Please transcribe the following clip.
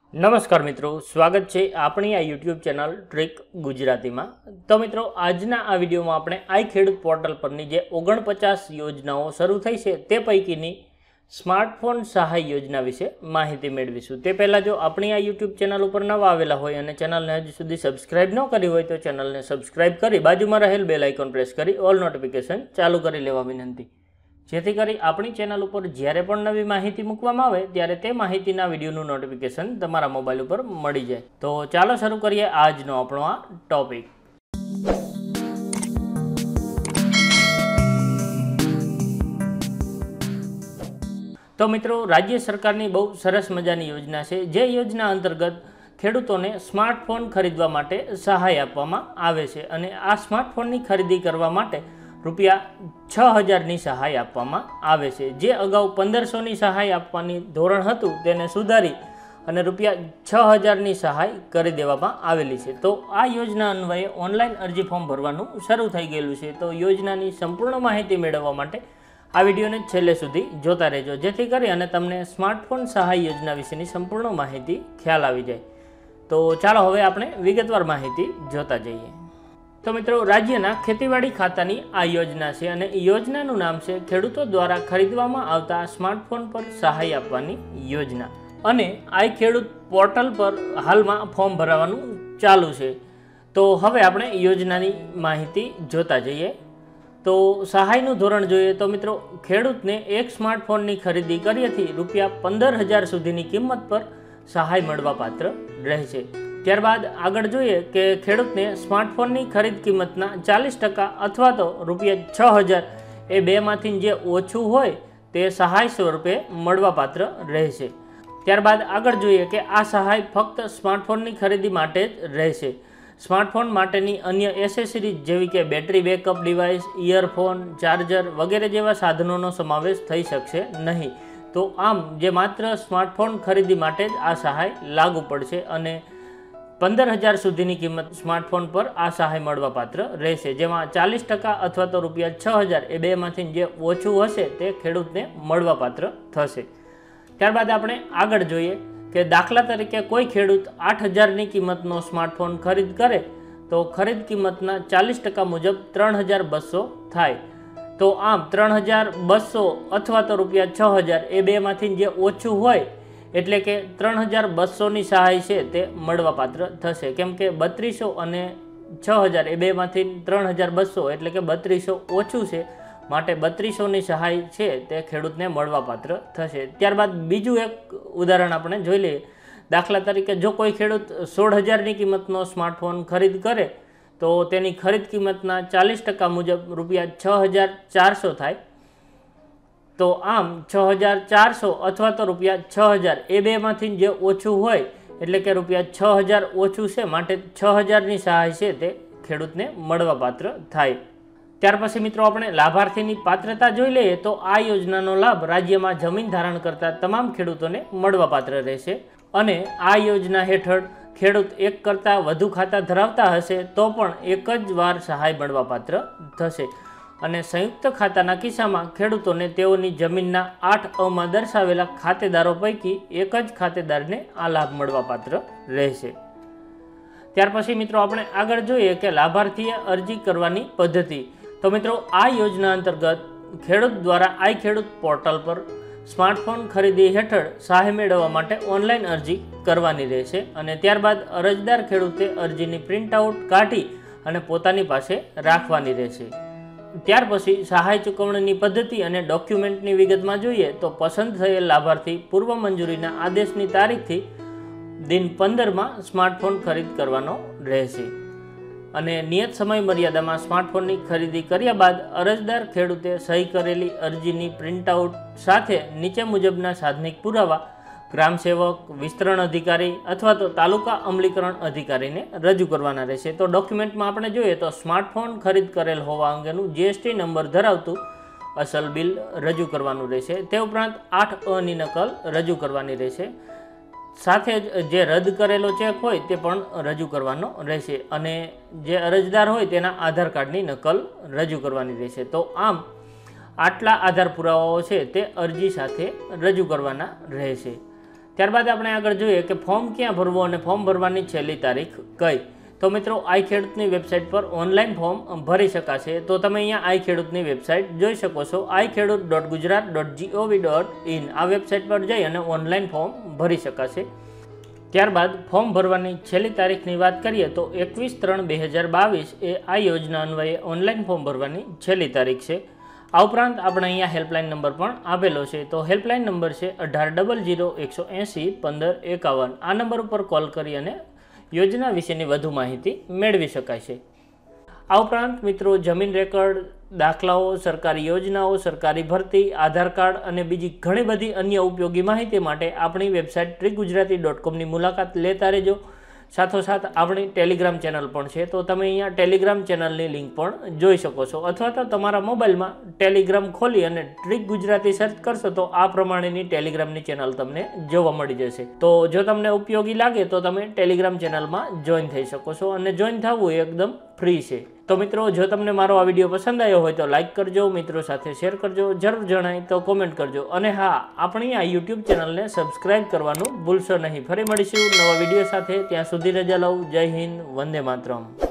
નમસ્કાર મિત્રો, સ્વાગત છે આપણી આ યુટ્યુબ ચેનલ ટ્રીક ગુજરાતીમાં। તો મિત્રો, આજના આ વિડીયોમાં આપણે આઈ ખેડૂત પોર્ટલ પરની જે 49 યોજનાઓ શરૂ થઈ છે તે પૈકીની સ્માર્ટફોન સહાય યોજના વિશે માહિતી મેળવીશું। તે પહેલાં જો આપણી આ યુટ્યુબ ચેનલ ઉપર નવા આવેલા હોય અને ચેનલને હજી સુધી સબસ્ક્રાઇબ ન કરી હોય તો ચેનલને સબસ્ક્રાઇબ કરી બાજુમાં રહેલ બેલ આઇકોન પ્રેસ કરી ઓલ નોટિફિકેશન ચાલુ કરી લેવા વિનંતી, જેથી કરી આપણી ચેનલ ઉપર જ્યારે પણ નવી માહિતી મૂકવામાં આવે ત્યારે તે માહિતીના વિડીયોનું નોટિફિકેશન તમારા મોબાઈલ ઉપર મળી જાય। તો ચાલો શરૂ કરીએ આજનો આપણો આ ટોપિક। તો મિત્રો, રાજ્ય સરકારની બહુ સરસ મજાની યોજના છે, જે યોજના અંતર્ગત ખેડૂતોને સ્માર્ટફોન ખરીદવા માટે સહાય આપવામાં આવે છે અને આ સ્માર્ટફોનની ખરીદી કરવા માટે રૂપિયા 6000ની સહાય આપવામાં આવે છે। જે અગાઉ 1500ની સહાય આપવાની ધોરણ હતું તેને સુધારી અને રૂપિયા 6000ની સહાય કરી દેવામાં આવેલી છે। તો આ યોજના અન્વયે ઓનલાઈન અરજી ફોર્મ ભરવાનું શરૂ થઈ ગયેલું છે। તો યોજનાની સંપૂર્ણ માહિતી મેળવવા માટે આ વિડીયોને છેલ્લે સુધી જોતા રહેજો, જેથી કરી અને તમને સ્માર્ટફોન સહાય યોજના વિશેની સંપૂર્ણ માહિતી ખ્યાલ આવી જાય। તો ચાલો હવે આપણે વિગતવાર માહિતી જોતા જઈએ। તો મિત્રો, રાજ્યના ખેતીવાડી ખાતાની આ યોજના છે અને યોજનાનું નામ છે ખેડૂતો દ્વારા ખરીદવામાં આવતા સ્માર્ટફોન પર સહાય આપવાની યોજના। અને આઈ ખેડૂત પોર્ટલ પર હાલમાં ફોર્મ ભરાવાનું ચાલુ છે। તો હવે આપણે યોજનાની માહિતી જોતા જઈએ। તો સહાયનું ધોરણ જોઈએ તો મિત્રો, ખેડૂતને એક સ્માર્ટફોનની ખરીદી કર્યાથી રૂપિયા 15000 સુધીની કિંમત પર સહાય મળવાપાત્ર રહેશે। ત્યારબાદ આગળ જોઈએ કે ખેડૂતને સ્માર્ટફોનની ખરીદ કિંમતના 40% અથવા તો રૂપિયા 6000 એ બેમાંથી જે ઓછું હોય તે સહાય સ્વરૂપે મળવાપાત્ર રહેશે। ત્યારબાદ આગળ જોઈએ કે આ સહાય ફક્ત સ્માર્ટફોનની ખરીદી માટે જ રહેશે। સ્માર્ટફોન માટેની અન્ય એસેસરીઝ જેવી કે battery backup device, earphone, charger વગેરે જેવા સાધનોનો સમાવેશ થઈ શકશે નહીં। તો આમ જે માત્ર સ્માર્ટફોન ખરીદી માટે જ આ સહાય લાગુ પડશે અને 15000 સુધીની કિંમત સ્માર્ટફોન પર આ સહાય મળવાપાત્ર રહેશે, જેમાં 40% અથવા તો રૂપિયા 6000 એ બેમાંથી જે ઓછું હશે તે ખેડૂતને મળવાપાત્ર થશે। ત્યારબાદ આપણે આગળ જોઈએ કે દાખલા તરીકે કોઈ ખેડૂત 8000ની કિંમતનો સ્માર્ટફોન ખરીદ કરે તો ખરીદ કિંમતના 40% મુજબ 3200 થાય। તો આમ 3200 અથવા તો રૂપિયા 6000 એ બેમાંથી જે ઓછું હોય એટલે કે 3200ની સહાય છે તે મળવાપાત્ર થશે, કેમ કે 3200 અને 6000 એ બેમાંથી 3200 એટલે કે 3200 ઓછું છે, માટે 3200ની સહાય છે તે ખેડૂતને મળવાપાત્ર થશે। ત્યારબાદ બીજું એક ઉદાહરણ આપણે જોઈ લઈએ। દાખલા તરીકે જો કોઈ ખેડૂત 16000ની કિંમતનો સ્માર્ટફોન ખરીદ કરે તો તેની ખરીદ કિંમતના 40% મુજબ રૂપિયા 6400 થાય। તો આમ 6400 અથવા તો રૂપિયા 6000 એ બેમાંથી જે ઓછું હોય એટલે કે રૂપિયા 6000 ઓછું છે, માટે 6000ની સહાય છે તે ખેડૂતને મળવાપાત્ર થાય। ત્યાર પછી મિત્રો આપણે લાભાર્થીની પાત્રતા જોઈ લઈએ તો આ યોજનાનો લાભ રાજ્યમાં જમીન ધારણ કરતા તમામ ખેડૂતોને મળવાપાત્ર રહેશે અને આ યોજના હેઠળ ખેડૂત એક કરતાં વધુ ખાતા ધરાવતા હશે તો પણ એક જ વાર સહાય મળવાપાત્ર થશે અને સંયુક્ત ખાતાના કિસ્સામાં ખેડૂતોને તેઓની જમીનના 8અમાં દર્શાવેલા ખાતેદારો પૈકી એક જ ખાતેદારને આ લાભ મળવાપાત્ર રહેશે। ત્યાર પછી મિત્રો આપણે આગળ જોઈએ કે લાભાર્થીએ અરજી કરવાની પદ્ધતિ। તો મિત્રો, આ યોજના અંતર્ગત ખેડૂત દ્વારા આઈ ખેડૂત પોર્ટલ પર સ્માર્ટફોન ખરીદી હેઠળ સહાય મેળવવા માટે ઓનલાઈન અરજી કરવાની રહેશે અને ત્યારબાદ અરજદાર ખેડૂતે અરજીની પ્રિન્ટઆઉટ કાઢી અને પોતાની પાસે રાખવાની રહેશે। ત્યાર પછી સહાય ચૂકવણીની પદ્ધતિ અને ડોક્યુમેન્ટની વિગતમાં જોઈએ તો પસંદ થયેલ લાભાર્થી પૂર્વ મંજૂરીના આદેશની તારીખથી દિન 15માં સ્માર્ટફોન ખરીદ કરવાનો રહેશે અને નિયત સમય મર્યાદામાં સ્માર્ટફોનની ખરીદી કર્યા બાદ અરજદાર ખેડૂતે સહી કરેલી અરજીની પ્રિન્ટઆઉટ સાથે નીચે મુજબના સાધનિક પુરાવા ગ્રામ સેવક, વિસ્તરણ અધિકારી અથવા તો તાલુકા અમલીકરણ અધિકારીને રજૂ કરવાના રહેશે। તો ડોક્યુમેન્ટમાં આપણે જોઈએ તો સ્માર્ટફોન ખરીદ કરેલ હોવા અંગેનું જીએસટી નંબર ધરાવતું અસલ બિલ રજૂ કરવાનું રહેશે। તે ઉપરાંત 8અની નકલ રજૂ કરવાની રહેશે, સાથે જ જે રદ કરેલો ચેક હોય તે પણ રજૂ કરવાનો રહેશે અને જે અરજદાર હોય તેના આધાર કાર્ડની નકલ રજૂ કરવાની રહેશે। તો આમ આટલા આધાર પુરાવાઓ છે તે અરજી સાથે રજૂ કરવાના રહેશે। ત્યારબાદ આપણે આગળ જોઈએ કે ફોર્મ ક્યાં ભરવું અને ફોર્મ ભરવાની છેલ્લી તારીખ કઈ. તો મિત્રો આઈ ખેડૂતની વેબસાઇટ પર ઓનલાઈન ફોર્મ ભરી શકાશે. તો તમે અહીંયા આઈ ખેડૂતની વેબસાઇટ જોઈ શકો છો, iKheduत.gujarat.gov.in. આ વેબસાઇટ પર જઈ અને ઓનલાઈન ફોર્મ ભરી શકાશે. ત્યારબાદ ફોર્મ ભરવાની છેલ્લી તારીખની વાત કરીએ તો 21/3/2022 એ આ યોજના અન્વયે ઓનલાઈન ફોર્મ ભરવાની છેલ્લી તારીખ છે. આ ઉપરાંત આપણે અહીંયા હેલ્પલાઇન નંબર પણ આપેલો છે. તો હેલ્પલાઇન નંબર છે 1800 180 15 51. આ નંબર ઉપર કોલ કરી અને યોજના વિશેની વધુ માહિતી મેળવી શકાય છે. આ ઉપરાંત મિત્રો જમીન રેકર્ડ, દાખલાઓ, સરકારી યોજનાઓ, સરકારી ભરતી, આધાર કાર્ડ અને બીજી ઘણી બધી અન્ય ઉપયોગી માહિતી માટે આપણી વેબસાઇટ trickgujarati.com ની મુલાકાત લેતા રહેજો. સાથોસાથ આપણી ટેલિગ્રામ ચેનલ પણ છે, તો તમે અહીંયા ટેલિગ્રામ ચેનલની લિંક પણ જોઈ શકો છો, અથવા તો તમારા મોબાઈલમાં ટેલિગ્રામ ખોલી અને ટ્રીક ગુજરાતી સર્ચ કરશો તો આ પ્રમાણેની ટેલિગ્રામની ચેનલ તમને જોવા મળી જશે. તો જો તમને ઉપયોગી લાગે તો તમે ટેલિગ્રામ ચેનલમાં જોઈન થઈ શકો છો, અને જોઈન થવું એ એકદમ ફ્રી છે. તો મિત્રો, જો તમને મારો આ વિડીયો પસંદ આવ્યો હોય તો લાઇક કરજો, મિત્રો સાથે શેર કરજો, જરૂર જણાય તો કોમેન્ટ કરજો, અને હા, આપણી આ યુટ્યુબ ચેનલને સબસ્ક્રાઇબ કરવાનું ભૂલશો નહીં. ફરી મળીશું નવા વિડીયો સાથે. ત્યાં સુધી રજા લઉં. જય હિન્દ, વંદે માતરમ.